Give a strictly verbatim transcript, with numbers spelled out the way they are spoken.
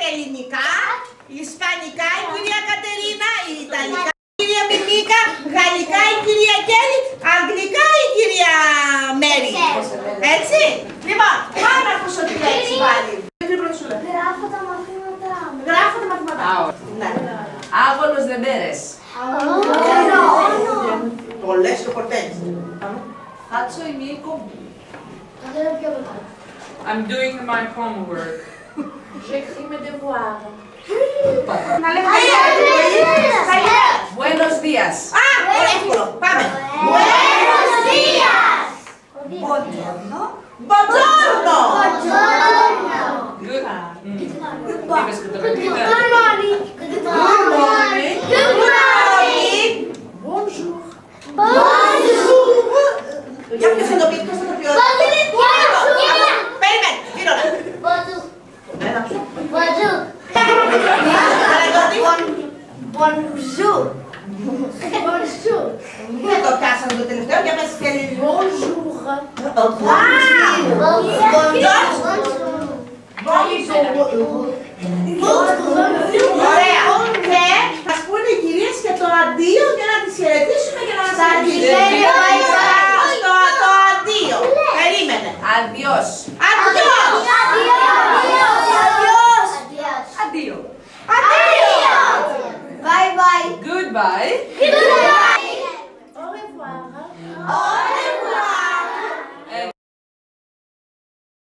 ελληνικά, ισπανικά η κυρία Κατερίνα, η ιταλικά η κυρία Μιμίκα, γαλλικά η κυρία Κέρι, αγγλικά η κυρία Μέρι. Έτσι. Λοιπόν, πάω να ακούσω τη λέξη πάλι. Γράφω τα μαθήματά μου. Γράφω τα μαθήματά μου. Άγωνος δεμπέρες. Πολλές και πορτές. Χάτσο η μία κόμπη. I'm doing my homework. J'écris mes devoirs. Να λέμε καλιά. Buenos días. Α, εύκολο. Πάμε. Buenos días. Buongiorno. Buongiorno. Good. Είπες και το καλύτερα. Good morning. Good morning. Good morning. Bonjour. Bonjour. Για ποιος θα το πει, ποιος θα το πει. Περιμένει, πήρωνα. Bonjour. Ένα πιο. Bonjour. Bonjour. Bonjour. Δεν το πιάσαμε το τελευταίο, για πες και λίγο. Bonjour. Ωραία. Και μας πούνε οι κυρίες και το αντίο για να τις χαιρετήσουμε και να μας Καλημέρα.